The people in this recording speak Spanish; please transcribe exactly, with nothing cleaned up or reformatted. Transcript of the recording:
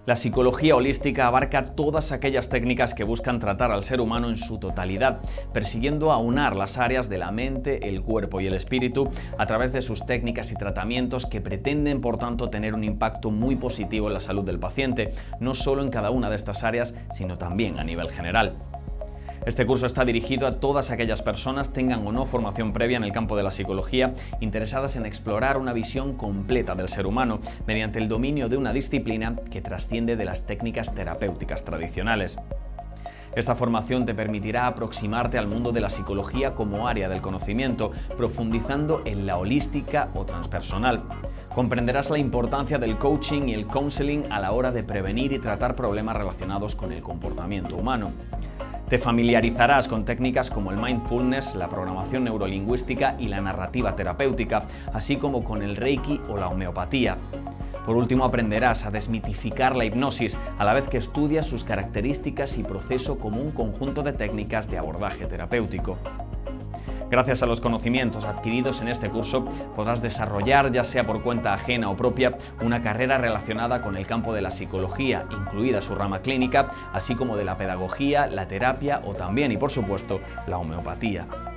La psicología holística abarca todas aquellas técnicas que buscan tratar al ser humano en su totalidad, persiguiendo aunar las áreas de la mente, el cuerpo y el espíritu a través de sus técnicas y tratamientos que pretenden, por tanto, tener un impacto muy positivo en la salud del paciente, no solo en cada una de estas áreas, sino también a nivel general. Este curso está dirigido a todas aquellas personas, tengan o no formación previa en el campo de la psicología, interesadas en explorar una visión completa del ser humano mediante el dominio de una disciplina que trasciende de las técnicas terapéuticas tradicionales. Esta formación te permitirá aproximarte al mundo de la psicología como área del conocimiento, profundizando en la holística o transpersonal. Comprenderás la importancia del coaching y el counseling a la hora de prevenir y tratar problemas relacionados con el comportamiento humano. Te familiarizarás con técnicas como el mindfulness, la programación neurolingüística y la narrativa terapéutica, así como con el reiki o la homeopatía. Por último, aprenderás a desmitificar la hipnosis, a la vez que estudias sus características y proceso como un conjunto de técnicas de abordaje terapéutico. Gracias a los conocimientos adquiridos en este curso, podrás desarrollar, ya sea por cuenta ajena o propia, una carrera relacionada con el campo de la psicología, incluida su rama clínica, así como de la pedagogía, la terapia o también, y por supuesto, la homeopatía.